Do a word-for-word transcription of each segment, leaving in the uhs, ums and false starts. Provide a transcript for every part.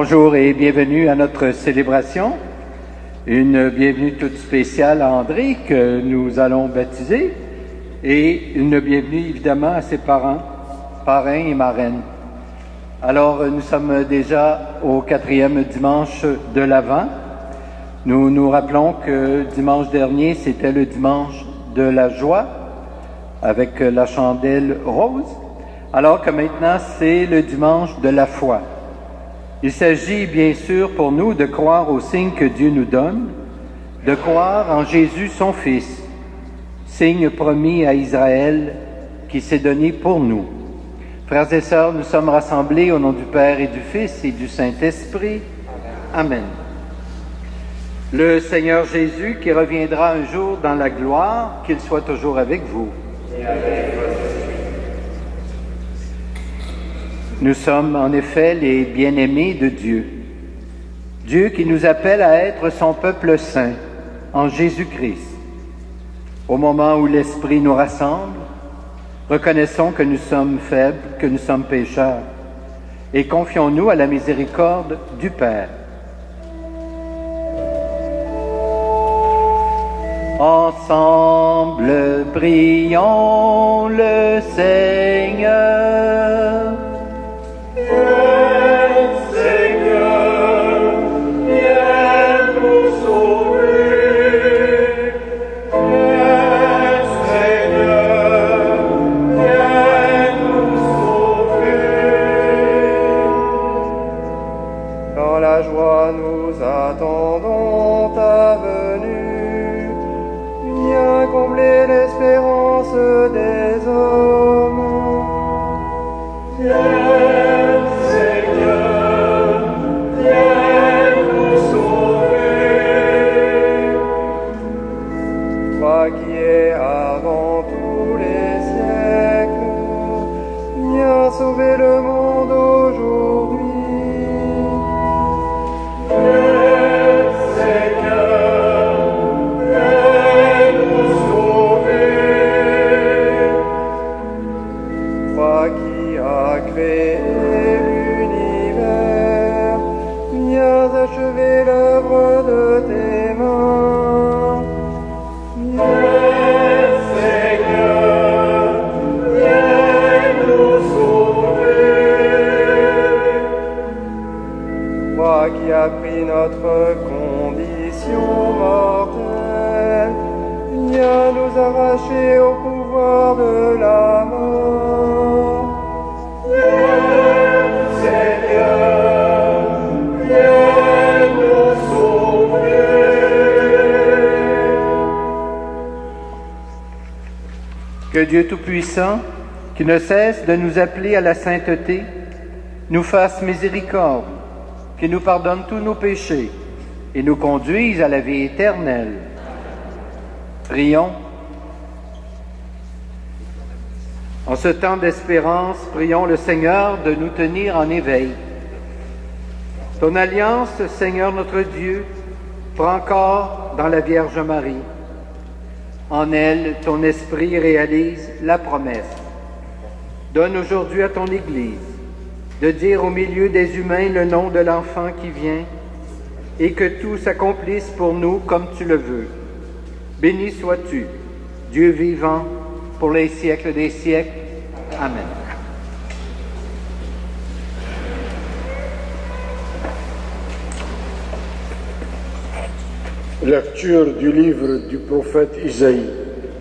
Bonjour et bienvenue à notre célébration. Une bienvenue toute spéciale à André que nous allons baptiser et une bienvenue évidemment à ses parents, parrains et marraines. Alors nous sommes déjà au quatrième dimanche de l'Avent. Nous nous rappelons que dimanche dernier c'était le dimanche de la joie avec la chandelle rose, alors que maintenant c'est le dimanche de la foi. Il s'agit bien sûr pour nous de croire aux signes que Dieu nous donne, de croire en Jésus son Fils, signe promis à Israël qui s'est donné pour nous. Frères et sœurs, nous sommes rassemblés au nom du Père et du Fils et du Saint-Esprit. Amen. Le Seigneur Jésus qui reviendra un jour dans la gloire, qu'il soit toujours avec vous. Et avec votre esprit. Nous sommes en effet les bien-aimés de Dieu. Dieu qui nous appelle à être son peuple saint en Jésus-Christ. Au moment où l'Esprit nous rassemble, reconnaissons que nous sommes faibles, que nous sommes pécheurs, et confions-nous à la miséricorde du Père. Ensemble, prions le Seigneur. Attendons ta venue, viens combler l'espérance des hommes. Viens, Seigneur, viens nous sauver. Toi qui es avant tous les siècles, viens sauver le monde aujourd'hui. Achever l'œuvre de tes mains. Viens, Seigneur, viens nous sauver. Toi qui as pris notre condition mortelle, viens nous arracher au pouvoir de la mort. Viens, Seigneur, viens nous sauver. Que Dieu Tout-Puissant, qui ne cesse de nous appeler à la sainteté, nous fasse miséricorde, qui nous pardonne tous nos péchés et nous conduise à la vie éternelle. Prions. En ce temps d'espérance, prions le Seigneur de nous tenir en éveil. Ton alliance, Seigneur notre Dieu, prend corps dans la Vierge Marie. En elle, ton esprit réalise la promesse. Donne aujourd'hui à ton Église de dire au milieu des humains le nom de l'enfant qui vient et que tout s'accomplisse pour nous comme tu le veux. Béni sois-tu, Dieu vivant, pour les siècles des siècles. Amen. Lecture du livre du prophète Isaïe.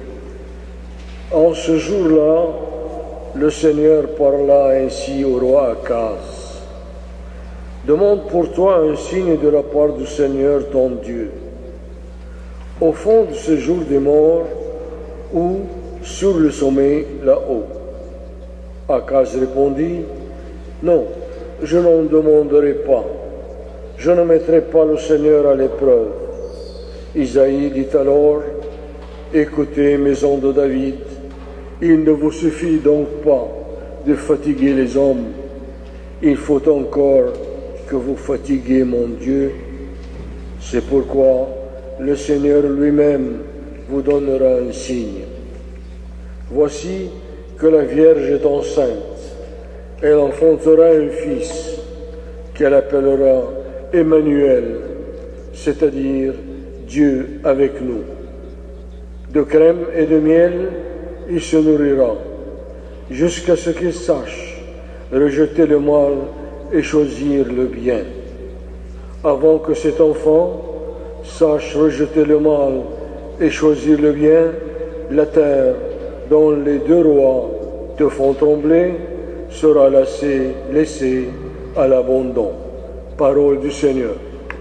En ce jour-là, le Seigneur parla ainsi au roi Akaz. Demande pour toi un signe de la part du Seigneur ton Dieu. Au fond de ce jour des morts, ou sur le sommet là-haut. Akaz répondit, non, je n'en demanderai pas. Je ne mettrai pas le Seigneur à l'épreuve. Isaïe dit alors, écoutez, maison de David, il ne vous suffit donc pas de fatiguer les hommes, il faut encore que vous fatiguez mon Dieu. C'est pourquoi le Seigneur lui-même vous donnera un signe. Voici que la Vierge est enceinte, elle enfantera un fils, qu'elle appellera Emmanuel, c'est-à-dire Dieu avec nous. De crème et de miel, il se nourrira, jusqu'à ce qu'il sache rejeter le mal et choisir le bien. Avant que cet enfant sache rejeter le mal et choisir le bien, la terre, dont les deux rois te font trembler, sera laissée, laissée à l'abandon. Parole du Seigneur.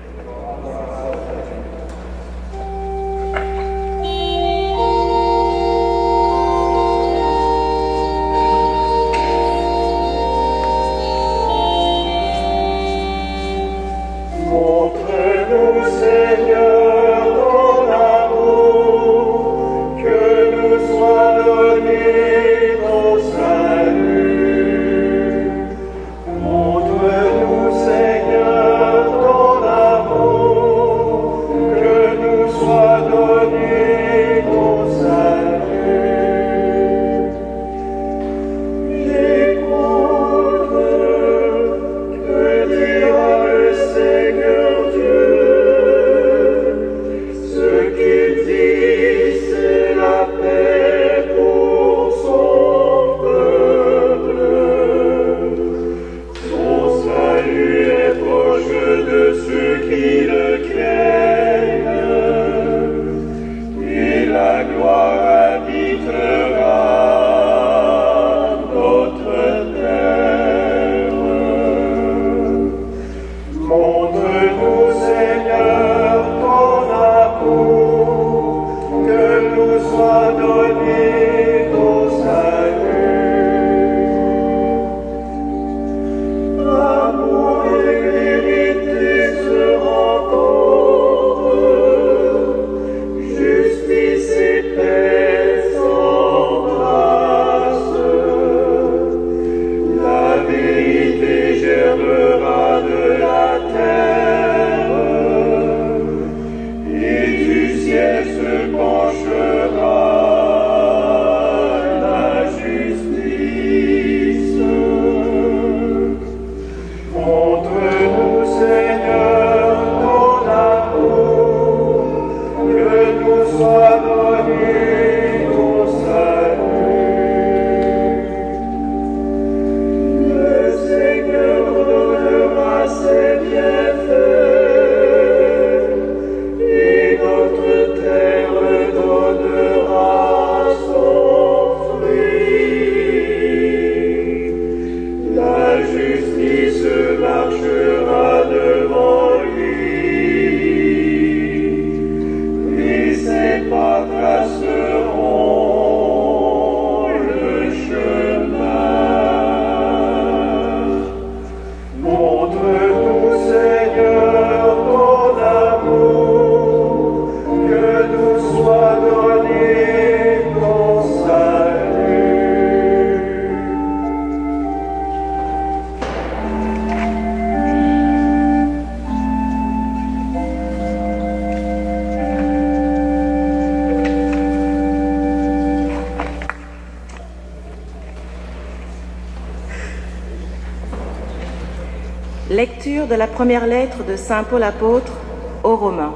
Lecture de la première lettre de saint Paul apôtre aux Romains.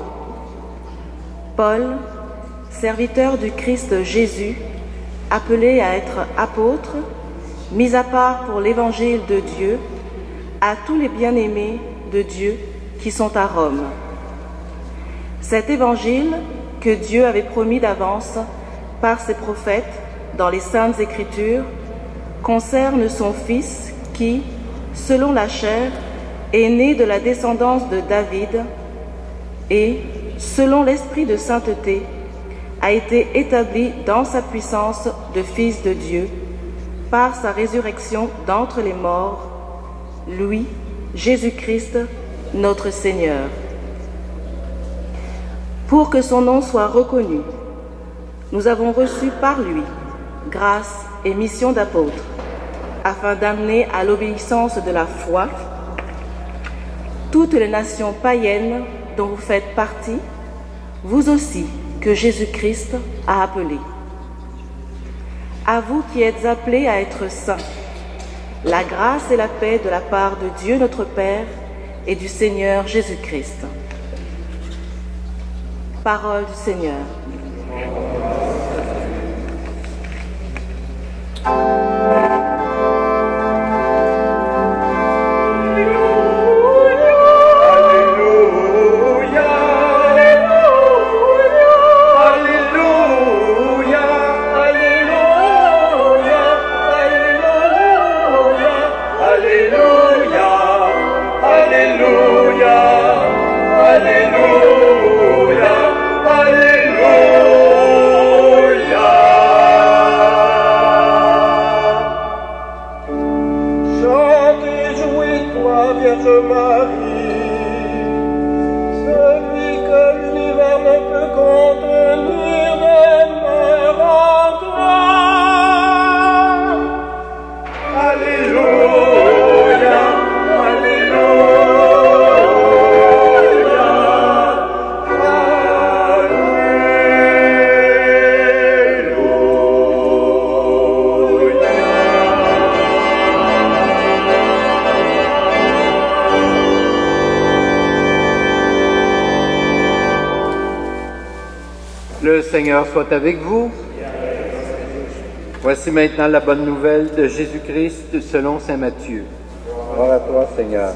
Paul, serviteur du Christ Jésus, appelé à être apôtre, mis à part pour l'évangile de Dieu, à tous les bien-aimés de Dieu qui sont à Rome. Cet évangile que Dieu avait promis d'avance par ses prophètes dans les Saintes Écritures concerne son Fils qui, selon la chair, est né de la descendance de David et, selon l'esprit de sainteté, a été établi dans sa puissance de Fils de Dieu par sa résurrection d'entre les morts, lui, Jésus-Christ, notre Seigneur. Pour que son nom soit reconnu, nous avons reçu par lui grâce et mission d'apôtre, afin d'amener à l'obéissance de la foi toutes les nations païennes dont vous faites partie, vous aussi que Jésus-Christ a appelés. À vous qui êtes appelés à être saints, la grâce et la paix de la part de Dieu notre Père et du Seigneur Jésus-Christ. Parole du Seigneur. Le Seigneur soit avec vous. Voici maintenant la bonne nouvelle de Jésus-Christ selon saint Matthieu. Gloire à toi, Seigneur.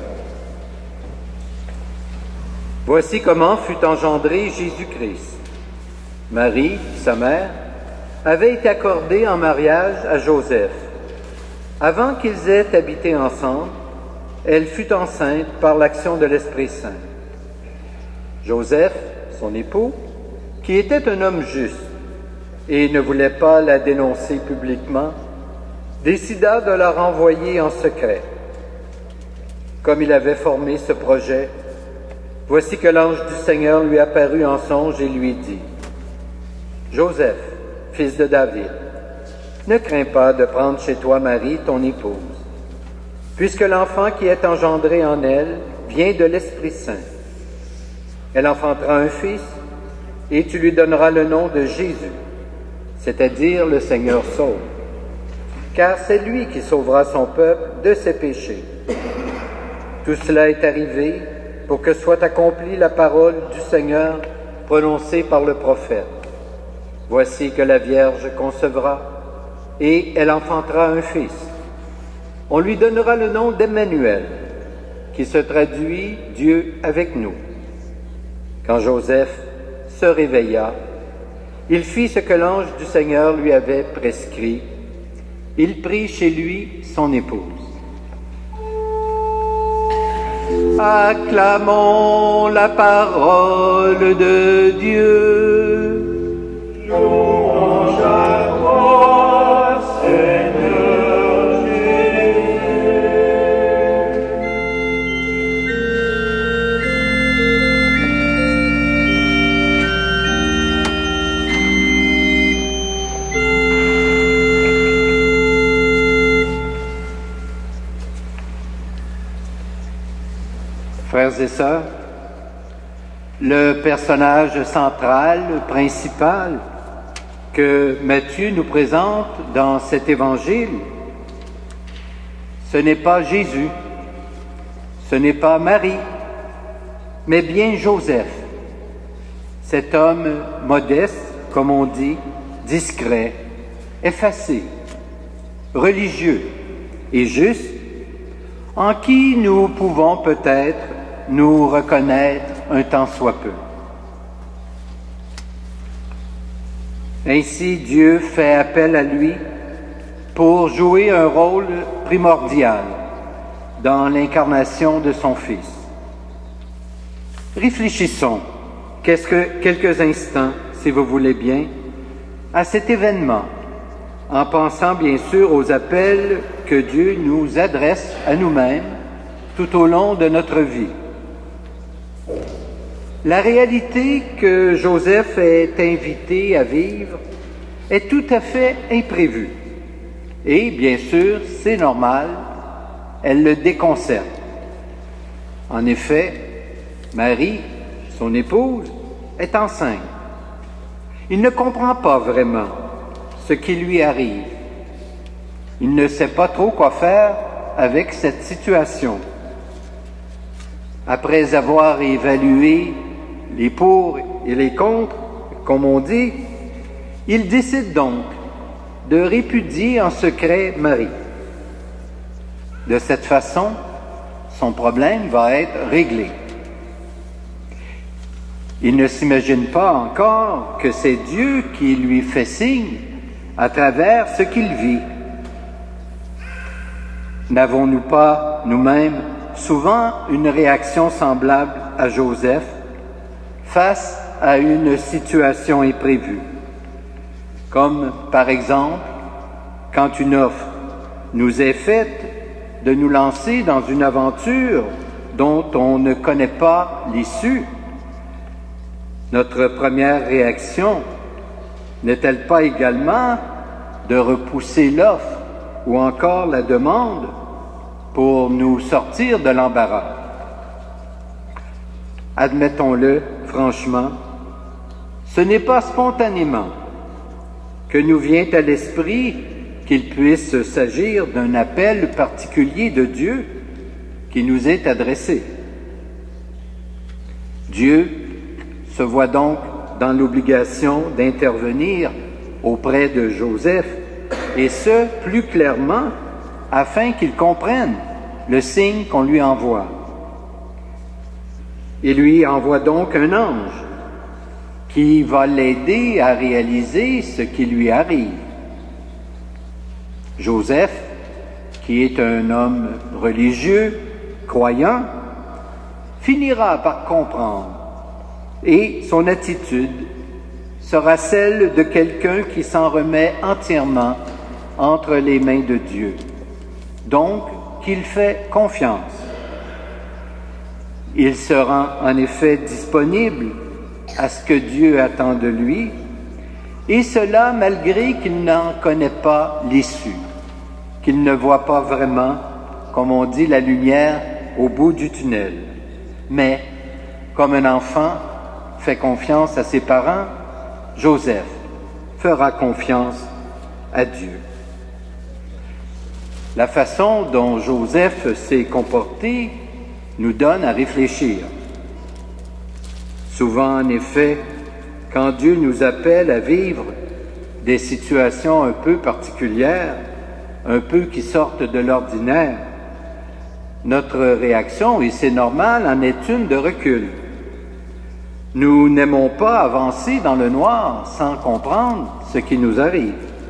Voici comment fut engendré Jésus-Christ. Marie, sa mère, avait été accordée en mariage à Joseph. Avant qu'ils aient habité ensemble, elle fut enceinte par l'action de l'Esprit Saint. Joseph, son époux, qui était un homme juste et ne voulait pas la dénoncer publiquement, décida de la renvoyer en secret. Comme il avait formé ce projet, voici que l'ange du Seigneur lui apparut en songe et lui dit : « Joseph, fils de David, ne crains pas de prendre chez toi Marie, ton épouse, puisque l'enfant qui est engendré en elle vient de l'Esprit Saint. Elle enfantera un fils, et tu lui donneras le nom de Jésus, c'est-à-dire le Seigneur sauve, car c'est lui qui sauvera son peuple de ses péchés. Tout cela est arrivé pour que soit accomplie la parole du Seigneur prononcée par le prophète. Voici que la Vierge concevra, et elle enfantera un fils. On lui donnera le nom d'Emmanuel, qui se traduit Dieu avec nous. Quand Joseph se réveilla, il fit ce que l'ange du Seigneur lui avait prescrit. Il prit chez lui son épouse. Acclamons la parole de Dieu. Louange à toi, Seigneur Jésus. Frères et sœurs, le personnage central, principal, que Matthieu nous présente dans cet évangile, ce n'est pas Jésus, ce n'est pas Marie, mais bien Joseph, cet homme modeste, comme on dit, discret, effacé, religieux et juste, en qui nous pouvons peut-être nous reconnaître un tant soit peu. Ainsi, Dieu fait appel à lui pour jouer un rôle primordial dans l'incarnation de son Fils. Réfléchissons qu'est-ce que, quelques instants, si vous voulez bien, à cet événement, en pensant bien sûr aux appels que Dieu nous adresse à nous-mêmes tout au long de notre vie. La réalité que Joseph est invité à vivre est tout à fait imprévue. Et, bien sûr, c'est normal, elle le déconcerte. En effet, Marie, son épouse, est enceinte. Il ne comprend pas vraiment ce qui lui arrive. Il ne sait pas trop quoi faire avec cette situation. Après avoir évalué les pour et les contre, comme on dit, il décide donc de répudier en secret Marie. De cette façon, son problème va être réglé. Il ne s'imagine pas encore que c'est Dieu qui lui fait signe à travers ce qu'il vit. N'avons-nous pas, nous-mêmes, souvent une réaction semblable à Joseph face à une situation imprévue? Comme, par exemple, quand une offre nous est faite de nous lancer dans une aventure dont on ne connaît pas l'issue, notre première réaction n'est-elle pas également de repousser l'offre ou encore la demande pour nous sortir de l'embarras? Admettons-le franchement, ce n'est pas spontanément que nous vient à l'esprit qu'il puisse s'agir d'un appel particulier de Dieu qui nous est adressé. Dieu se voit donc dans l'obligation d'intervenir auprès de Joseph, et ce, plus clairement, afin qu'il comprenne le signe qu'on lui envoie. Il lui envoie donc un ange qui va l'aider à réaliser ce qui lui arrive. Joseph, qui est un homme religieux, croyant, finira par comprendre, et son attitude sera celle de quelqu'un qui s'en remet entièrement entre les mains de Dieu, donc qu'il fait confiance. Il se rend en effet disponible à ce que Dieu attend de lui, et cela malgré qu'il n'en connaît pas l'issue, qu'il ne voit pas vraiment, comme on dit, la lumière au bout du tunnel. Mais, comme un enfant fait confiance à ses parents, Joseph fera confiance à Dieu. La façon dont Joseph s'est comporté nous donne à réfléchir. Souvent, en effet, quand Dieu nous appelle à vivre des situations un peu particulières, un peu qui sortent de l'ordinaire, notre réaction, et c'est normal, en est une de recul. Nous n'aimons pas avancer dans le noir sans comprendre ce qui nous arrive.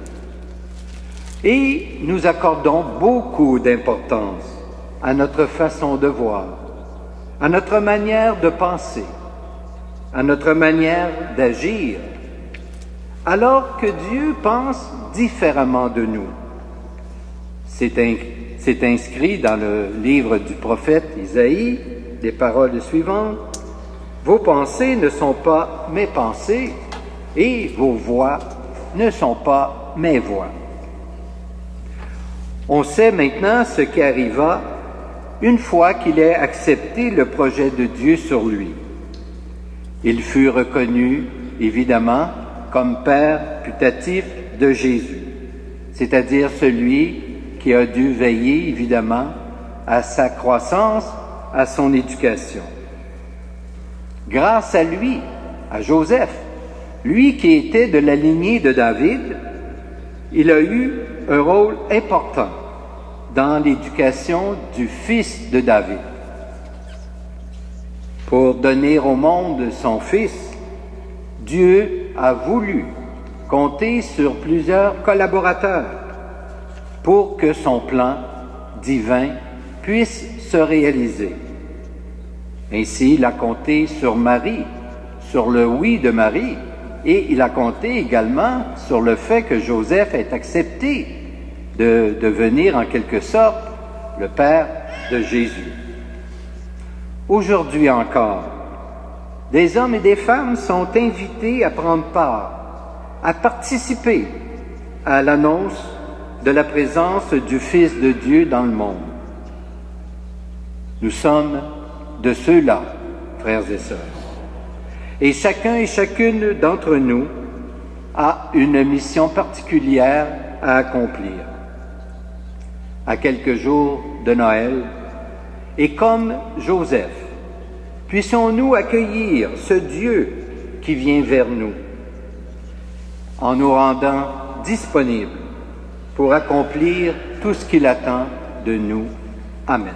Et nous accordons beaucoup d'importance à notre façon de voir, à notre manière de penser, à notre manière d'agir, alors que Dieu pense différemment de nous. C'est in, c'est inscrit dans le livre du prophète Isaïe, les paroles suivantes: « Vos pensées ne sont pas mes pensées, et vos voix ne sont pas mes voix. » On sait maintenant ce qui arriva une fois qu'il ait accepté le projet de Dieu sur lui. Il fut reconnu, évidemment, comme père putatif de Jésus, c'est-à-dire celui qui a dû veiller, évidemment, à sa croissance, à son éducation. Grâce à lui, à Joseph, lui qui était de la lignée de David, il a eu un rôle important dans l'éducation du fils de David. Pour donner au monde son fils, Dieu a voulu compter sur plusieurs collaborateurs pour que son plan divin puisse se réaliser. Ainsi, il a compté sur Marie, sur le oui de Marie, et il a compté également sur le fait que Joseph ait accepté de devenir en quelque sorte le père de Jésus. Aujourd'hui encore, des hommes et des femmes sont invités à prendre part, à participer à l'annonce de la présence du Fils de Dieu dans le monde. Nous sommes de ceux-là, frères et sœurs. Et chacun et chacune d'entre nous a une mission particulière à accomplir. À quelques jours de Noël, et comme Joseph, puissions-nous accueillir ce Dieu qui vient vers nous, en nous rendant disponibles pour accomplir tout ce qu'il attend de nous. Amen.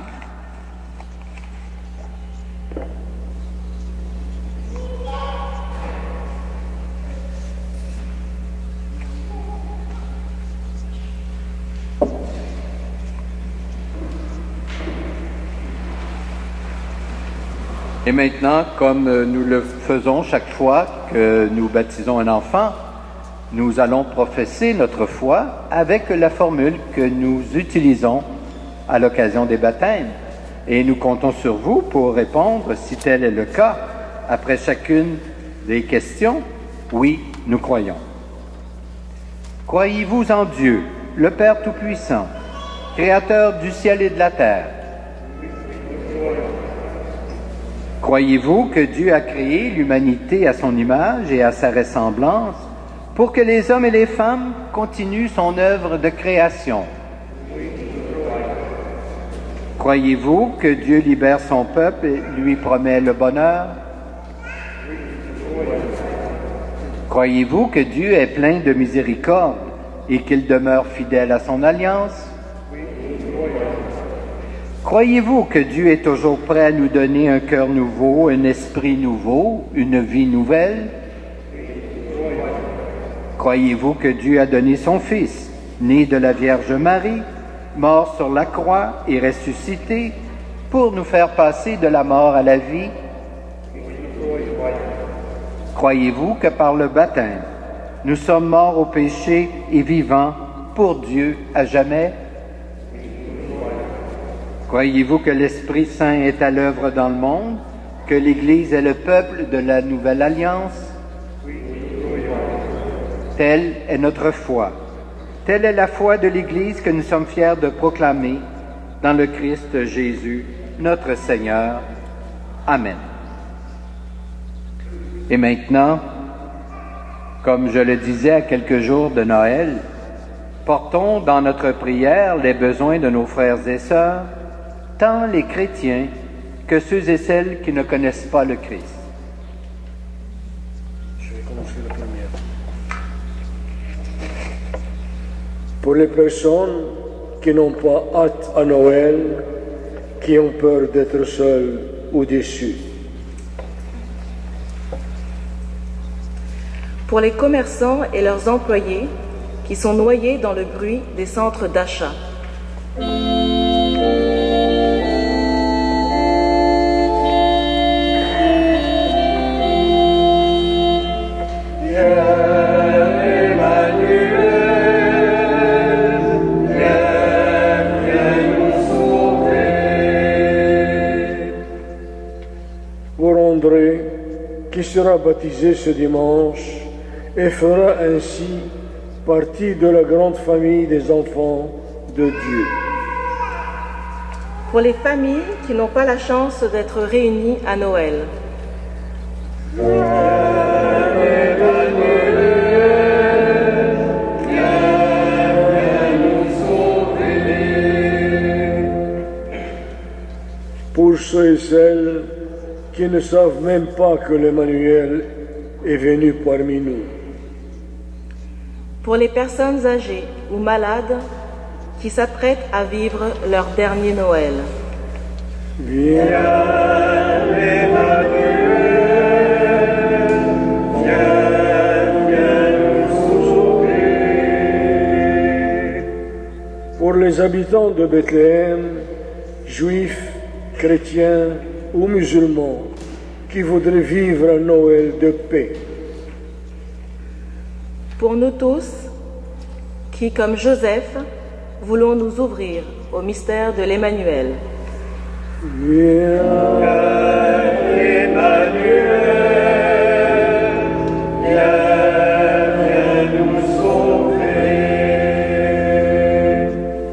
Et maintenant, comme nous le faisons chaque fois que nous baptisons un enfant, nous allons professer notre foi avec la formule que nous utilisons à l'occasion des baptêmes. Et nous comptons sur vous pour répondre, si tel est le cas, après chacune des questions. Oui, nous croyons. Croyez-vous en Dieu, le Père Tout-Puissant, Créateur du ciel et de la terre? Croyez-vous que Dieu a créé l'humanité à son image et à sa ressemblance pour que les hommes et les femmes continuent son œuvre de création? Croyez-vous que Dieu libère son peuple et lui promet le bonheur? Croyez-vous que Dieu est plein de miséricorde et qu'il demeure fidèle à son alliance? Croyez-vous que Dieu est toujours prêt à nous donner un cœur nouveau, un esprit nouveau, une vie nouvelle? Croyez-vous que Dieu a donné son Fils, né de la Vierge Marie, mort sur la croix et ressuscité, pour nous faire passer de la mort à la vie? Croyez-vous que par le baptême, nous sommes morts au péché et vivants pour Dieu à jamais? Croyez-vous que l'Esprit Saint est à l'œuvre dans le monde, que l'Église est le peuple de la Nouvelle Alliance? Telle est notre foi. Telle est la foi de l'Église que nous sommes fiers de proclamer dans le Christ Jésus, notre Seigneur. Amen. Et maintenant, comme je le disais à quelques jours de Noël, portons dans notre prière les besoins de nos frères et sœurs, tant les chrétiens que ceux et celles qui ne connaissent pas le Christ. Je vais commencer la première. Pour les personnes qui n'ont pas hâte à Noël, qui ont peur d'être seules ou déçues. Pour les commerçants et leurs employés qui sont noyés dans le bruit des centres d'achat. Qui sera baptisé ce dimanche et fera ainsi partie de la grande famille des enfants de Dieu. Pour les familles qui n'ont pas la chance d'être réunies à Noël. Pour ceux et celles qui ne savent même pas que l'Emmanuel est venu parmi nous. Pour les personnes âgées ou malades qui s'apprêtent à vivre leur dernier Noël. Viens, Emmanuel, viens, viens nous sauver. Pour les habitants de Bethléem, juifs, chrétiens ou musulmans qui voudraient vivre un Noël de paix. Pour nous tous, qui, comme Joseph, voulons nous ouvrir au mystère de l'Emmanuel. Viens, Emmanuel, viens, viens nous sauver.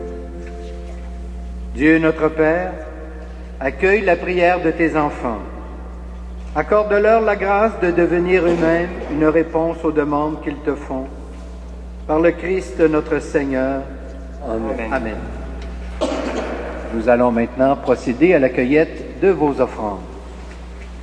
Dieu notre Père, accueille la prière de tes enfants. Accorde-leur la grâce de devenir eux-mêmes une réponse aux demandes qu'ils te font. Par le Christ notre Seigneur. Amen. Amen. Nous allons maintenant procéder à la cueillette de vos offrandes.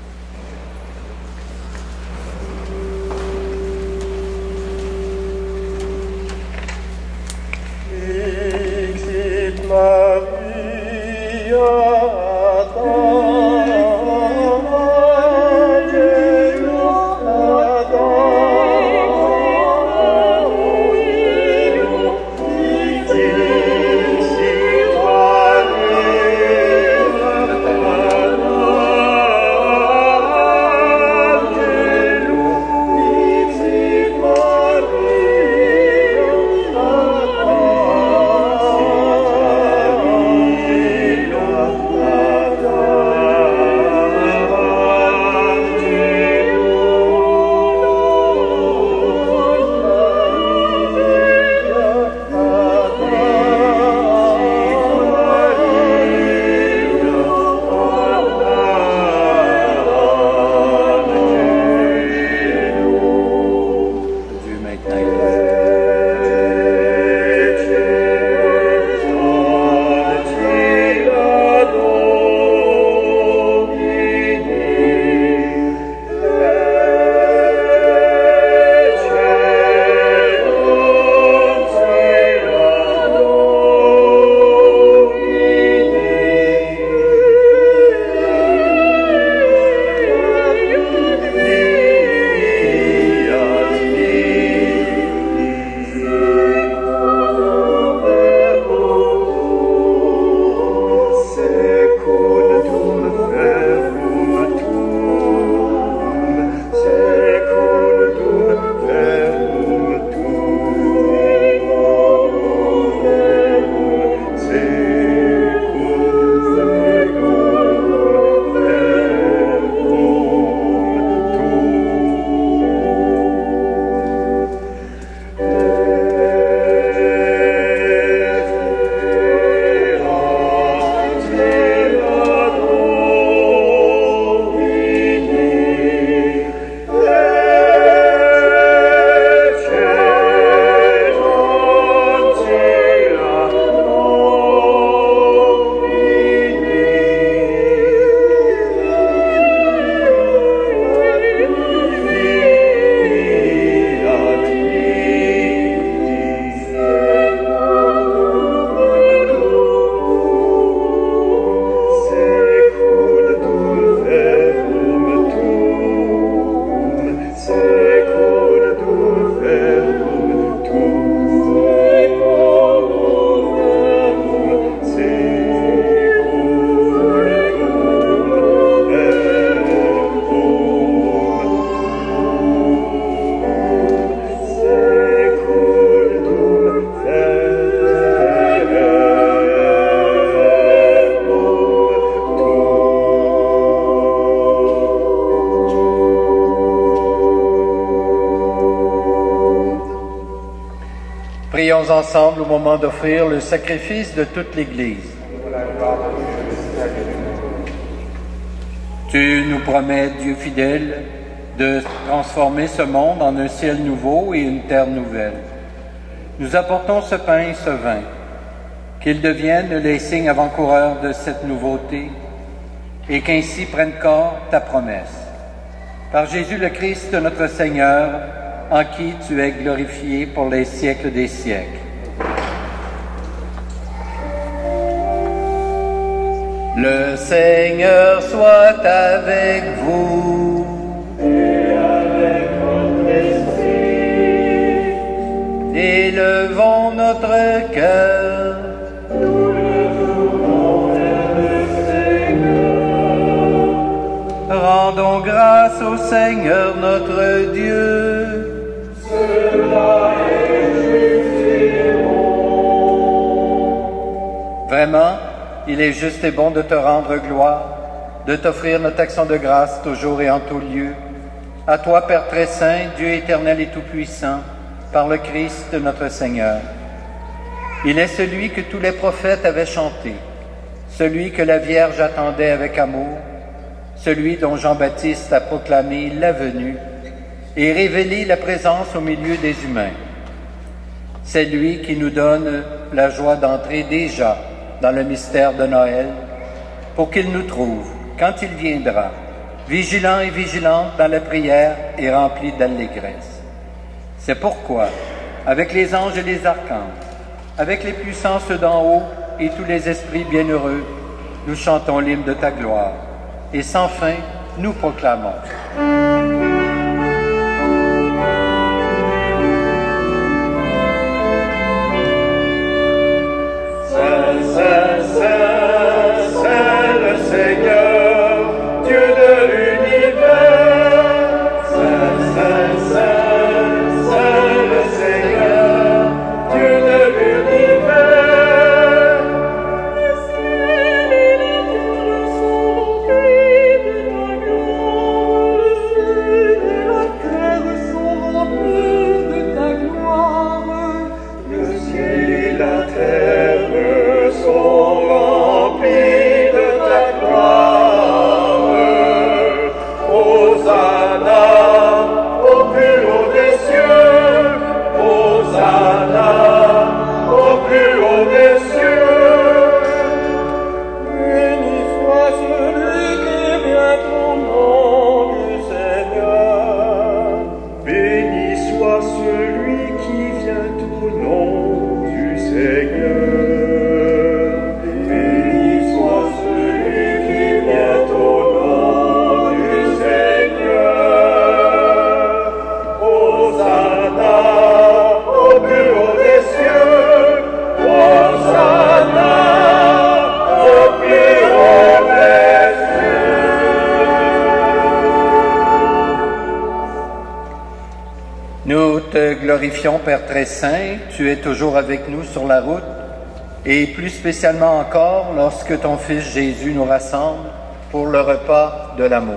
Prions ensemble au moment d'offrir le sacrifice de toute l'Église. Tu nous promets, Dieu fidèle, de transformer ce monde en un ciel nouveau et une terre nouvelle. Nous apportons ce pain et ce vin, qu'ils deviennent les signes avant-coureurs de cette nouveauté et qu'ainsi prenne corps ta promesse. Par Jésus le Christ, notre Seigneur, en qui tu es glorifié pour les siècles des siècles. Le Seigneur soit avec vous. Et avec votre esprit. Élevons notre cœur. Nous le tournons vers le Seigneur. Rendons grâce au Seigneur notre Dieu. Cela est juste et bon. Vraiment, il est juste et bon de te rendre gloire, de t'offrir notre action de grâce toujours et en tout lieu. À toi, Père très saint, Dieu éternel et tout-puissant, par le Christ notre Seigneur. Il est celui que tous les prophètes avaient chanté, celui que la Vierge attendait avec amour, celui dont Jean-Baptiste a proclamé la venue et révélé la présence au milieu des humains. C'est lui qui nous donne la joie d'entrer déjà dans le mystère de Noël, pour qu'il nous trouve, quand il viendra, vigilants et vigilantes dans la prière et remplis d'allégresse. C'est pourquoi, avec les anges et les archanges, avec les puissances d'en haut et tous les esprits bienheureux, nous chantons l'hymne de ta gloire, et sans fin, nous proclamons. Glorifions, Père très saint, tu es toujours avec nous sur la route, et plus spécialement encore lorsque ton Fils Jésus nous rassemble pour le repas de l'amour.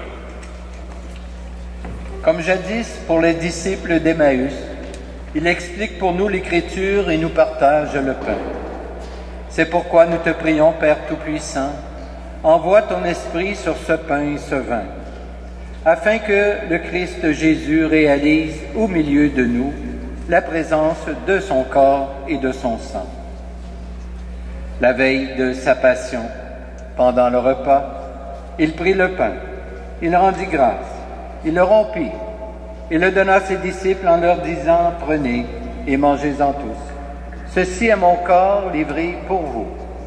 Comme jadis pour les disciples d'Emmaüs, il explique pour nous l'Écriture et nous partage le pain. C'est pourquoi nous te prions, Père Tout-Puissant, envoie ton Esprit sur ce pain et ce vin, afin que le Christ Jésus réalise au milieu de nous la présence de son corps et de son sang. La veille de sa passion, pendant le repas, il prit le pain, il rendit grâce, il le rompit, et le donna à ses disciples en leur disant « Prenez et mangez-en tous. Ceci est mon corps livré pour vous. »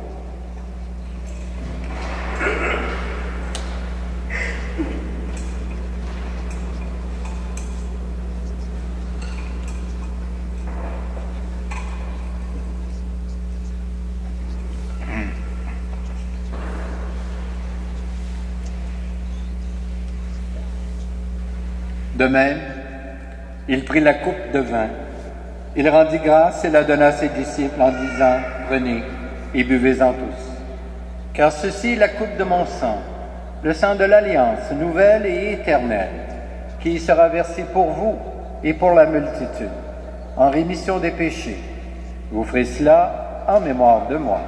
De même, il prit la coupe de vin, il rendit grâce et la donna à ses disciples en disant « Prenez et buvez-en tous. Car ceci est la coupe de mon sang, le sang de l'alliance nouvelle et éternelle, qui sera versé pour vous et pour la multitude. en rémission des péchés. Vous ferez cela en mémoire de moi.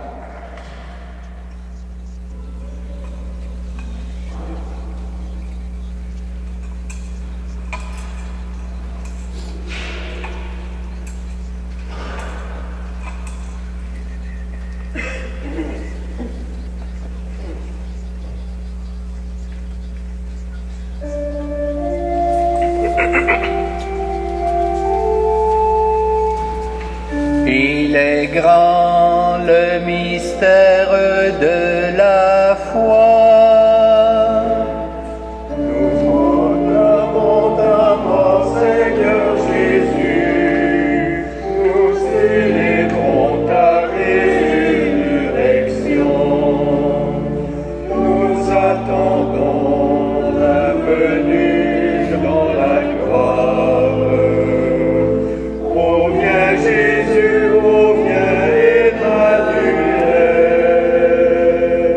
Il est grand le mystère de la foi. Nous proclamons ta mort, Seigneur Jésus. Nous célébrons ta résurrection. Nous attendons la venue dans la gloire. Ô viens Jésus, ô viens Emmanuel.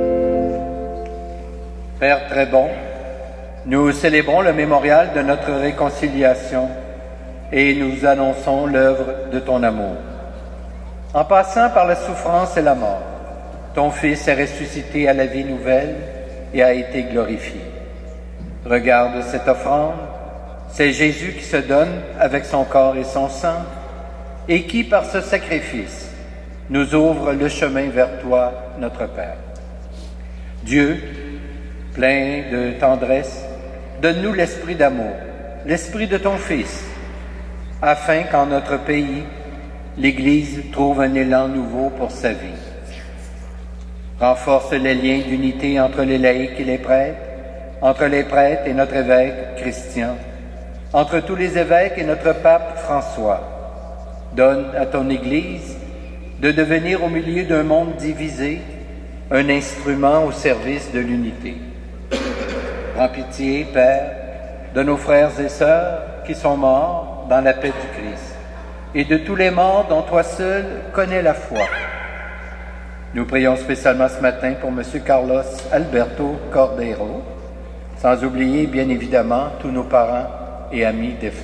Père très bon, nous célébrons le mémorial de notre réconciliation et nous annonçons l'œuvre de ton amour. En passant par la souffrance et la mort, ton Fils est ressuscité à la vie nouvelle et a été glorifié. Regarde cette offrande, c'est Jésus qui se donne avec son corps et son sang et qui, par ce sacrifice, nous ouvre le chemin vers toi, notre Père. Dieu, plein de tendresse, donne-nous l'esprit d'amour, l'esprit de ton Fils, afin qu'en notre pays, l'Église trouve un élan nouveau pour sa vie. Renforce les liens d'unité entre les laïcs et les prêtres, entre les prêtres et notre évêque Christian, entre tous les évêques et notre pape François. Donne à ton Église de devenir au milieu d'un monde divisé un instrument au service de l'unité. Prends pitié, Père, de nos frères et sœurs qui sont morts dans la paix du Christ et de tous les morts dont toi seul connais la foi. Nous prions spécialement ce matin pour M. Carlos Alberto Cordeiro, sans oublier bien évidemment tous nos parents et amis défunts.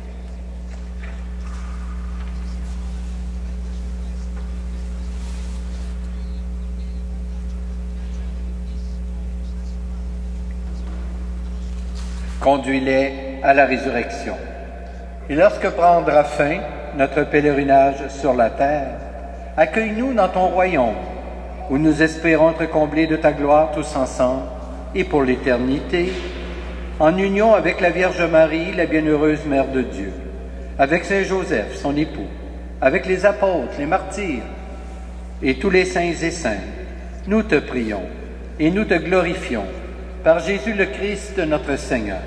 Conduis-les à la résurrection. Et lorsque prendra fin notre pèlerinage sur la terre, accueille-nous dans ton royaume, où nous espérons être comblés de ta gloire tous ensemble et pour l'éternité, en union avec la Vierge Marie, la bienheureuse Mère de Dieu, avec Saint Joseph, son époux, avec les apôtres, les martyrs et tous les saints et saintes. Nous te prions et nous te glorifions par Jésus le Christ, notre Seigneur.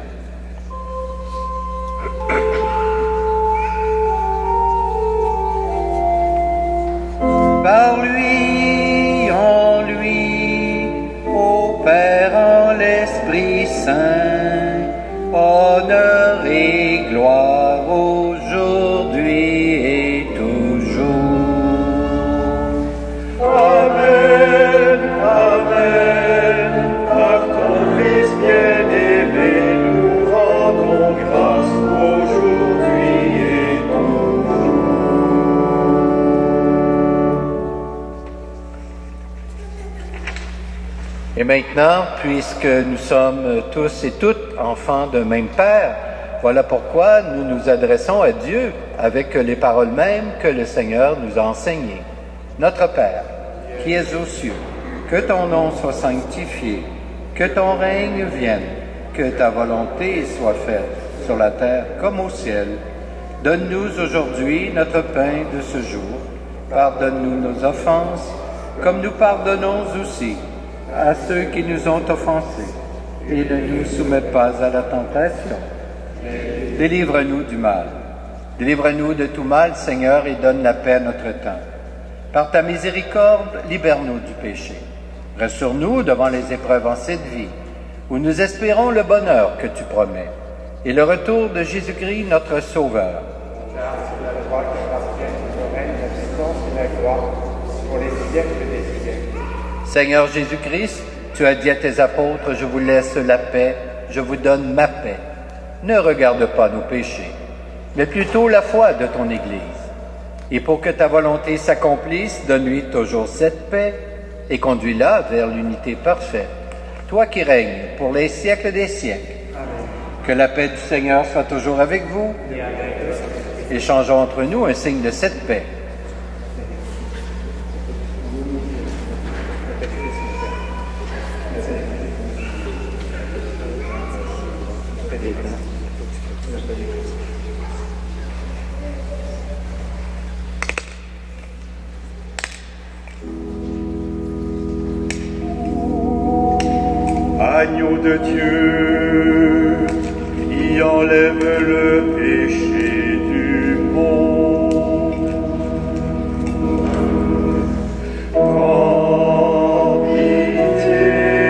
Par lui, en lui, au Père, en l'Esprit Saint, honneur et gloire aujourd'hui et toujours. Amen, Amen. Par ton Fils bien-aimé, nous rendons grâce aujourd'hui et toujours. Et maintenant, puisque nous sommes tous et toutes enfants d'un même Père, voilà pourquoi nous nous adressons à Dieu avec les paroles mêmes que le Seigneur nous a enseignées. Notre Père, qui es aux cieux, que ton nom soit sanctifié, que ton règne vienne, que ta volonté soit faite sur la terre comme au ciel. Donne-nous aujourd'hui notre pain de ce jour. Pardonne-nous nos offenses, comme nous pardonnons aussi à ceux qui nous ont offensés, et ne nous soumets pas à la tentation. Délivre-nous du mal. Délivre-nous de tout mal, Seigneur, et donne la paix à notre temps. Par ta miséricorde, libère-nous du péché. Rassure-nous devant les épreuves en cette vie, où nous espérons le bonheur que tu promets, et le retour de Jésus-Christ, notre Sauveur. Car c'est la droite qui appartient au règne, la puissance et la gloire pour les siècles des siècles. Seigneur Jésus-Christ, tu as dit à tes apôtres, je vous laisse la paix, je vous donne ma paix. Ne regarde pas nos péchés, mais plutôt la foi de ton Église. Et pour que ta volonté s'accomplisse, donne-lui toujours cette paix et conduis-la vers l'unité parfaite. Toi qui règnes pour les siècles des siècles. Amen. Que la paix du Seigneur soit toujours avec vous. Échangeons entre nous un signe de cette paix. Agneau de Dieu, qui enlève le péché du monde, prends pitié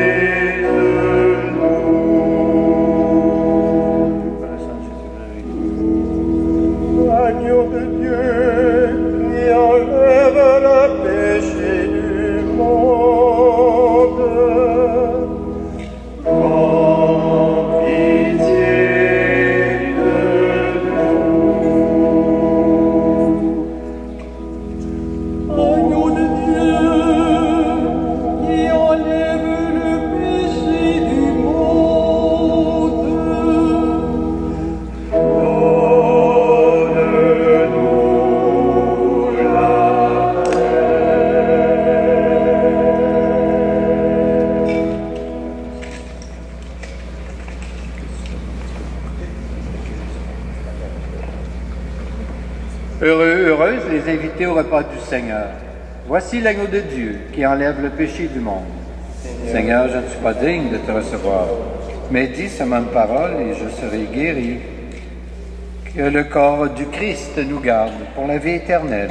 de nous. Agneau de Dieu, qui enlève le péché du monde, prends pitié de nous. Agneau de Dieu, qui enlève le péché du monde, donne-nous la paix. Heureux, heureuses les invités au repas du Seigneur. Voici l'agneau de Dieu qui enlève le péché du monde. Seigneur, je ne suis pas digne de te recevoir, mais dis seulement une parole et je serai guéri. Que le corps du Christ nous garde pour la vie éternelle.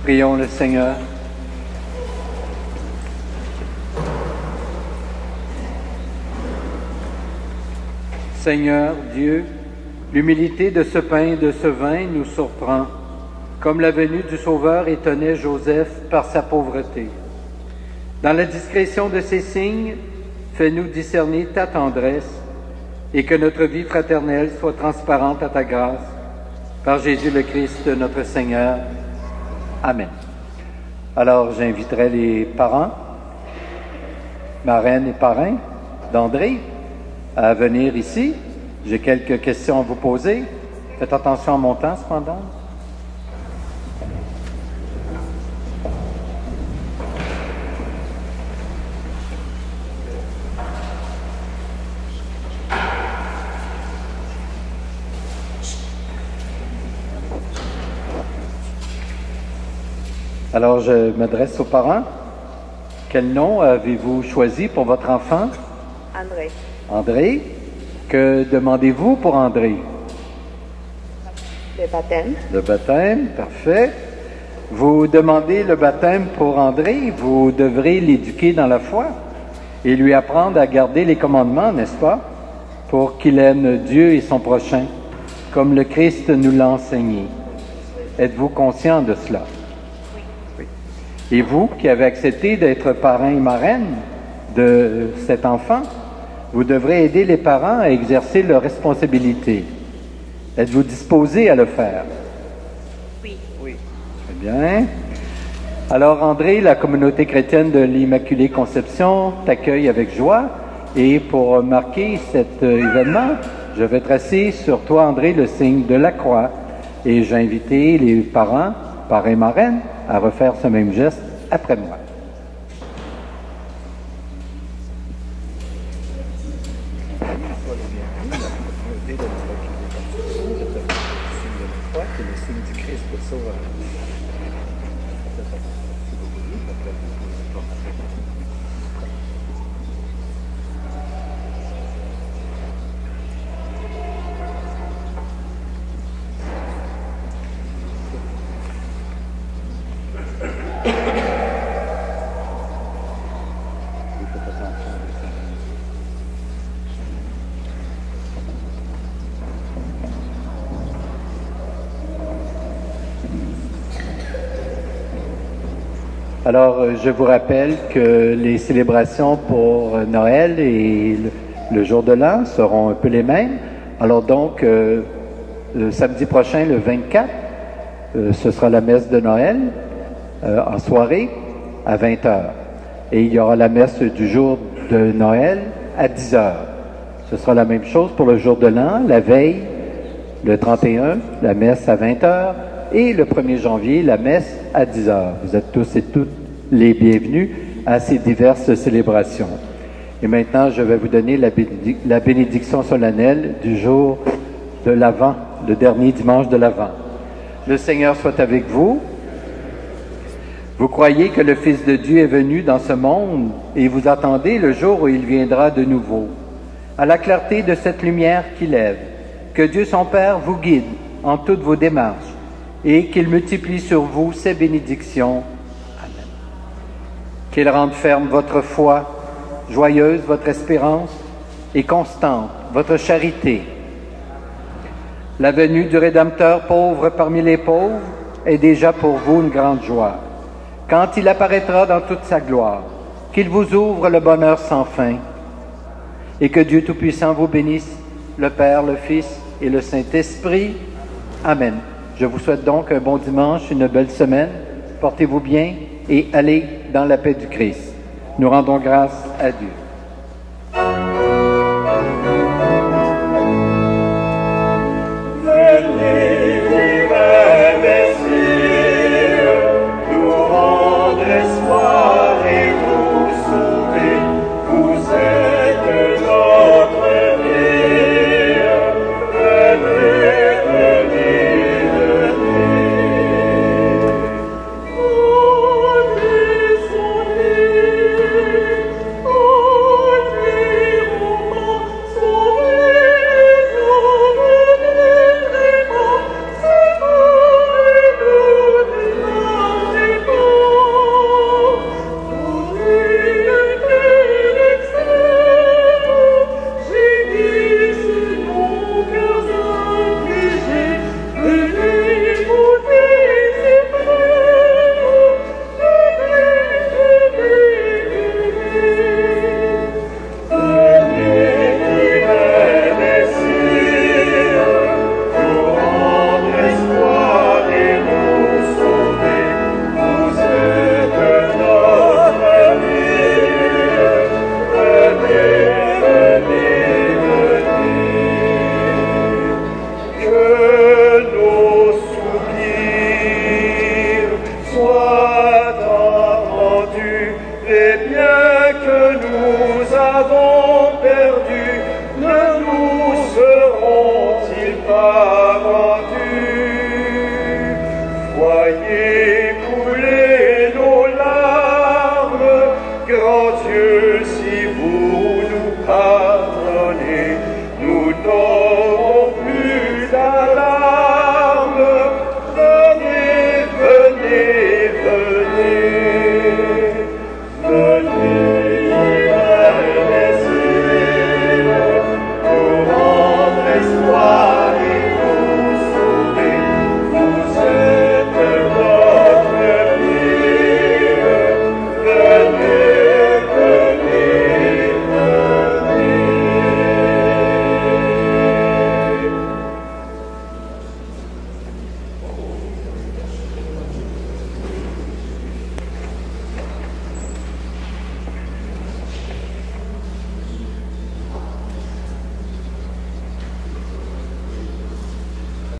Prions le Seigneur. Seigneur Dieu, l'humilité de ce pain et de ce vin nous surprend, comme la venue du Sauveur étonnait Joseph par sa pauvreté. Dans la discrétion de ces signes, fais-nous discerner ta tendresse et que notre vie fraternelle soit transparente à ta grâce. Par Jésus le Christ, notre Seigneur. Amen. Alors, j'inviterai les parents, marraines et parrains d'André à venir ici. J'ai quelques questions à vous poser. Faites attention à mon temps, cependant. Alors, je m'adresse aux parents. Quel nom avez-vous choisi pour votre enfant? André. André. Que demandez-vous pour André? Le baptême. Le baptême, parfait. Vous demandez le baptême pour André, vous devrez l'éduquer dans la foi et lui apprendre à garder les commandements, n'est-ce pas? Pour qu'il aime Dieu et son prochain, comme le Christ nous l'a enseigné. Êtes-vous conscient de cela? Oui. Et vous, qui avez accepté d'être parrain et marraine de cet enfant, vous devrez aider les parents à exercer leurs responsabilités. Êtes-vous disposé à le faire? Oui. Oui. Très bien. Alors, André, la communauté chrétienne de l'Immaculée Conception t'accueille avec joie. Et pour marquer cet événement, je vais tracer sur toi, André, le signe de la croix. Et j'ai invité les parents, parrains et marraines, à refaire ce même geste après moi. Alors, je vous rappelle que les célébrations pour Noël et le, le jour de l'an seront un peu les mêmes. Alors donc, euh, le samedi prochain, le vingt-quatre, euh, ce sera la messe de Noël euh, en soirée à vingt heures. Et il y aura la messe du jour de Noël à dix heures. Ce sera la même chose pour le jour de l'an, la veille, le trente et un, la messe à vingt heures. Et le premier janvier, la messe à dix heures. Vous êtes tous et toutes les bienvenus à ces diverses célébrations. Et maintenant, je vais vous donner la, bénédic- la bénédiction solennelle du jour de l'Avent, le dernier dimanche de l'Avent. Le Seigneur soit avec vous. Vous croyez que le Fils de Dieu est venu dans ce monde et vous attendez le jour où il viendra de nouveau. À la clarté de cette lumière qui lève, que Dieu son Père vous guide en toutes vos démarches et qu'il multiplie sur vous ses bénédictions. Amen. Qu'il rende ferme votre foi, joyeuse votre espérance et constante votre charité. La venue du Rédempteur pauvre parmi les pauvres est déjà pour vous une grande joie. Quand il apparaîtra dans toute sa gloire, qu'il vous ouvre le bonheur sans fin et que Dieu Tout-Puissant vous bénisse, le Père, le Fils et le Saint-Esprit. Amen. Je vous souhaite donc un bon dimanche, une belle semaine. Portez-vous bien et allez dans la paix du Christ. Nous rendons grâce à Dieu.